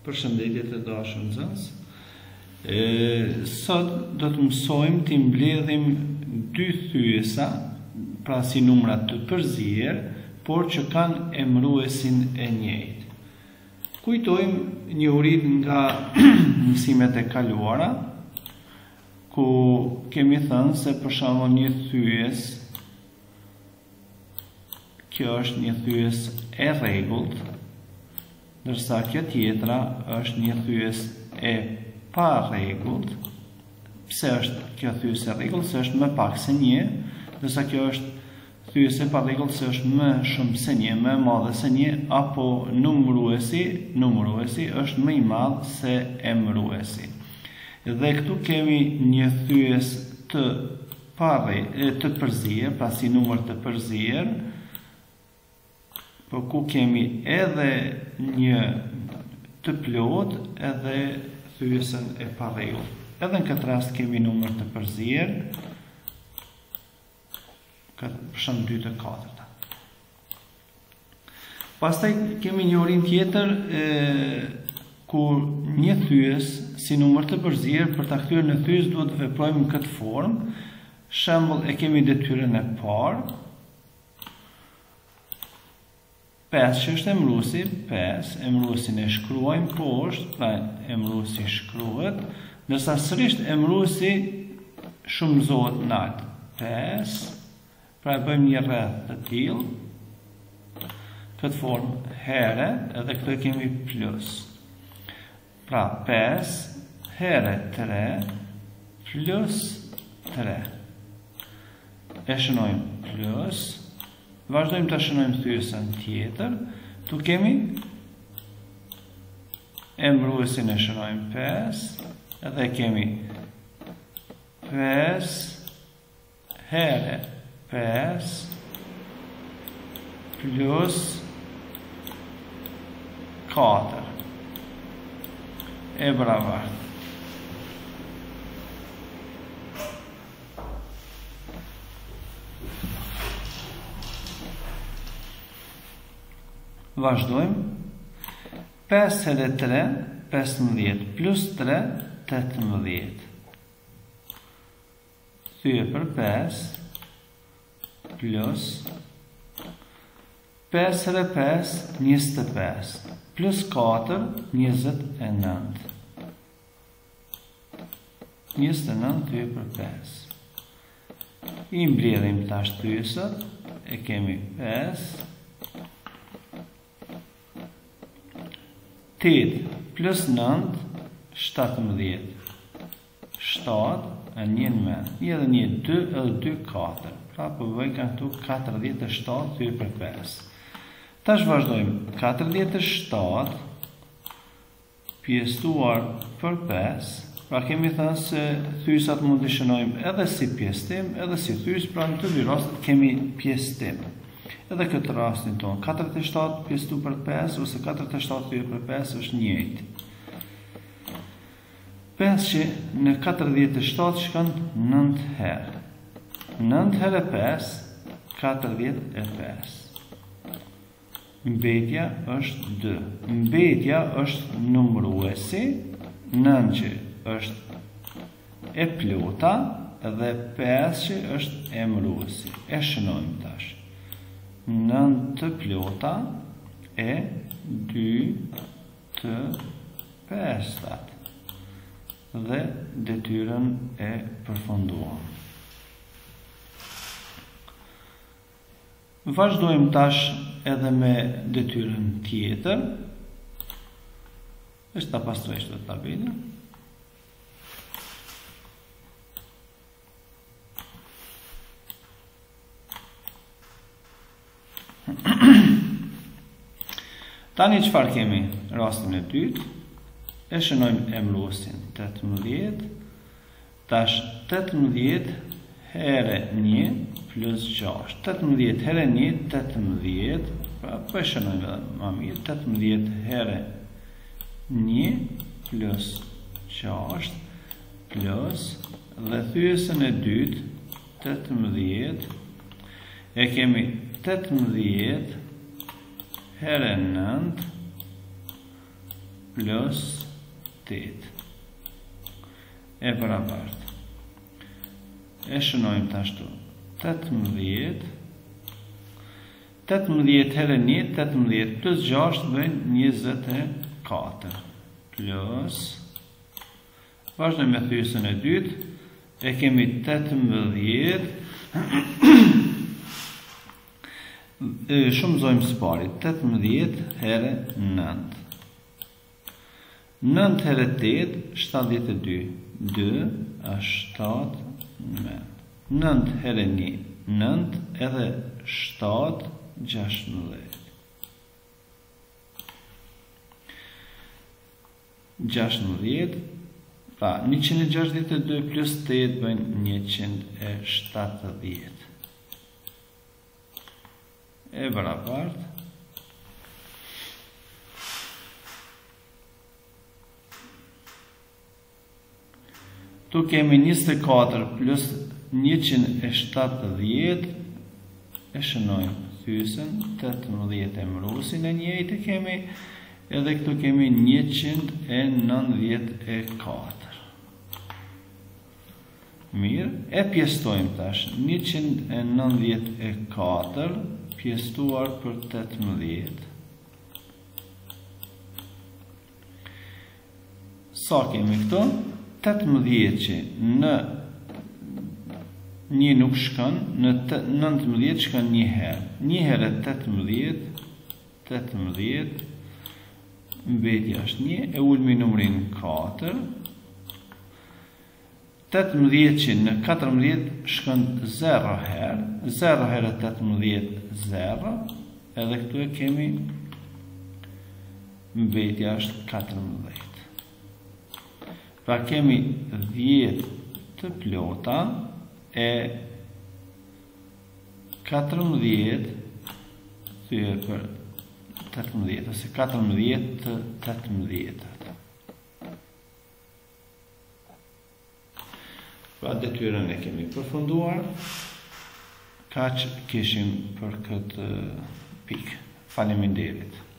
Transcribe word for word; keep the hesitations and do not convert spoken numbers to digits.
Përshëndetje të dashur nxënës. Sot do të mësojmë të mbledhim dy thyesa, pra si numra të përzier, por që kanë emëruesin e njëjtë. Kujtojmë njohuritë nga mësimet e kaluara, ku kemi thënë se për shembull një thyes, kjo është një thyes e rregullt, ndërsa kjo tjetra është një thyes e pa rregullt. Pse është kjo thyes e rregullt? Se është më pak se një, ndërsa kjo është thyes e pa rregullt se është më shumë se një, më e madhe se një, apo numëruesi, numëruesi është më i madh se emëruesi. Dhe këtu kemi një thyes të pa të përzier, pra si numër të përzier, por ku kemi edhe një të plot edhe thyesën e pa rregullt. Edhe në këtë rast kemi numër të përzier, për shembull dy të katërta. Pastaj kemi një orim tjetër e, ku një thyes si numër të përzier, për ta kthyer në thyes duhet të veprojmë në këtë formë. Shembull e kemi detyrën e parë, pesë që është emëruesi, pesë, emëruesin e shkruajmë poshtë, pra emëruesi shkruhet, ndërsa sërish emëruesi shumëzohet lart. pesë, pra e bëjmë një rreth të tillë, këtë formë here, edhe këtu kemi plus. Pra pesë here tre plus tre. E shënojmë plus. Vazhdojmë të shënojmë thyesën tjetër. Tu kemi emëruesin e shënojmë pesë, edhe kemi pesë here pesë plus katër e barabartë. Vazhdojmë. pesë herë tre, pesëmbëdhjetë, plus tre, tetëmbëdhjetë. Thye për pesë, plus pesë herë pesë, njëzet e pesë, plus katër, njëzet e nëntë. njëzet e nëntë thye për pesë. I mbledhim tash thyesat, e kemi pesë, tetë plus nëntë, shtatëmbëdhjetë. shtatë, e një në me, një edhe një, dy edhe dy, katër. Pra po bëj këtu katërdhjetë e shtatë thye për pesë. Tash vazhdojmë. katërdhjetë e shtatë pjesëtuar për pesë. Pra kemi thënë se thyesat mund të shënojmë edhe si pjesëtim, edhe si thyes, pra në të dy rastet kemi pjesëtim. Edhe këtë rastin tonë, katërdhjetë e shtatë pjesëtu për pesë, ose katërdhjetë e shtatë thye për pesë është njëjtë. pesë që në katërdhjetë e shtatë shkon nëntë herë. nëntë herë e pesë, katërdhjetë e pesë. Mbetja është dy. Mbetja është numëruesi, nëntë që është e plota, dhe pesë që është emëruesi. E shënojmë tash. nëntë të plota e dy të pestat. Dhe detyrën e përfunduam. Vazhdojmë tash edhe me detyrën tjetër. Është ta pastrojsh të tabelën. Tani çfarë kemi? Rastin e dytë. E shënojmë emëruesin tetëmbëdhjetë. Tash tetëmbëdhjetë herë një plus gjashtë. tetëmbëdhjetë herë një, tetëmbëdhjetë. Pra po e shënojmë edhe më mirë. tetëmbëdhjetë herë një plus gjashtë plus dhe thyesën e dytë tetëmbëdhjetë. E kemi tetëmbëdhjetë herë nëntë plus tetë. E barabartë. E shënojmë të ashtu. tetëmbëdhjetë. tetëmbëdhjetë herë një, tetëmbëdhjetë plus gjashtë bëjnë njëzet e katër. Plus. Vazhdojmë me thyesën e dytë. E kemi tetëmbëdhjetë. Shumëzojmë së pari. tetëmbëdhjetë herë nëntë. nëntë herë tetë, shtatëdhjetë e dy. dy është shtatëmbëdhjetë. nëntë herë një, nëntë edhe shtatë, gjashtëmbëdhjetë. gjashtëmbëdhjetë, pra njëqind e gjashtëdhjetë e dy plus tetë bëjnë njëqind e shtatëdhjetë. E barabartë. Tu kemi njëzet e katër plus njëqind e shtatëdhjetë, e shënojmë thyesën, tetëmbëdhjetë e mbrosin e njëjtë kemi, edhe këtu kemi njëqind e nëntëdhjetë e katër. Mirë, e pjestojmë tash, njëqind e nëntëdhjetë e katër, pjestuar për tetëmbëdhjetë. Sa kemi këtu? tetëmbëdhjetë që në një nuk shkon, në nëntëmbëdhjetë shkon një herë. Një herë e tetëmbëdhjetë, tetëmbëdhjetë, mbetja është një, e ulmi numrin katër. tetëmbëdhjetë që në katërmbëdhjetë shkon zero herë, zero herë e tetëmbëdhjetë, zero, edhe këtu e kemi mbetja është katërmbëdhjetë. Pra kemi dhjetë të plota e katërmbëdhjetë thyë për tetëmbëdhjetë, ose katërmbëdhjetë të tetëmbëdhjetët. Pra detyrën e kemi përfunduar, kaq kishim për këtë pikë. Faleminderit.